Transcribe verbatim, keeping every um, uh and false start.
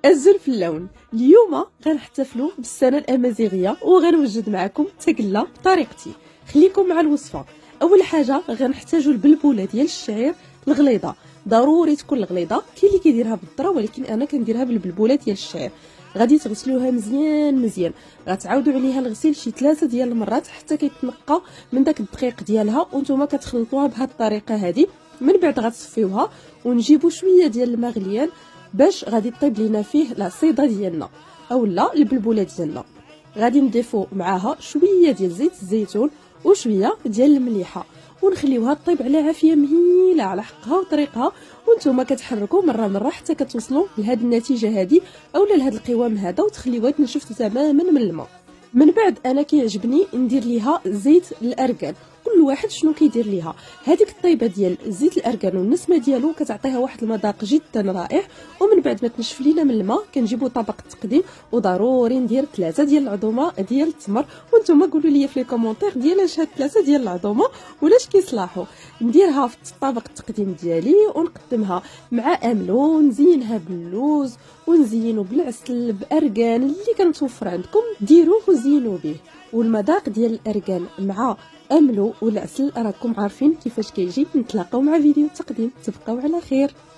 أزل في اللون. اليوم غنحتفلوا بالسنه الامازيغيه وغنوجد معكم التقله بطريقتي. خليكم مع الوصفه. اول حاجه غنحتاجوا البلبوله ديال الشعير الغليظه، ضروري تكون الغليظه. كاين اللي كيديرها بالذره ولكن انا كنديرها بالبلبوله ديال الشعير. غادي تغسلوها مزيان مزيان، غتعاودوا عليها الغسيل شي ثلاثه ديال المرات حتى كيتنقى من داك الدقيق ديالها، وانتم كتخلطوها بهذه الطريقه هذه. من بعد غتصفيوها ونجيبوا شويه ديال الماء غليان باش غادي طيب لينا فيه العصيده ديالنا اولا البلبوله ديالنا. غادي نضيفوا معاها شويه ديال زيت الزيتون وشويه ديال المليحه ونخليوها طيب على عافيه مهيله على حقها وطريقها، وانتم كتحركوا مره مره حتى كتوصلوا لهاد النتيجه هذه اولا لهاد القوام هذا، وتخليوها تنشف تماما من الماء. من بعد انا كيعجبني ندير ليها زيت الاركان. كل واحد شنو كيدير ليها. هذيك الطيبه ديال زيت الاركان والنسمه ديالو كتعطيها واحد المذاق جدا رائع. ومن بعد ما تنشف لينا من الماء كنجيبوا طبق التقديم، وضروري ندير ثلاثه ديال العظومه ديال التمر. وانتم قولوا لي في لي كومونتير ديال اش هاد ثلاثه ديال العظومه ولاش كيصلاحوا. نديرها في طبق التقديم ديالي ونقدمها مع املو، نزينها باللوز ونزينو بالعسل باركان اللي كنتوفر عندكم ديروه وزينوا به. والمذاق ديال الاركان مع املو والعسل راكم عارفين كيفاش كيجي. نتلاقاو مع فيديو التقديم، تبقاو على خير.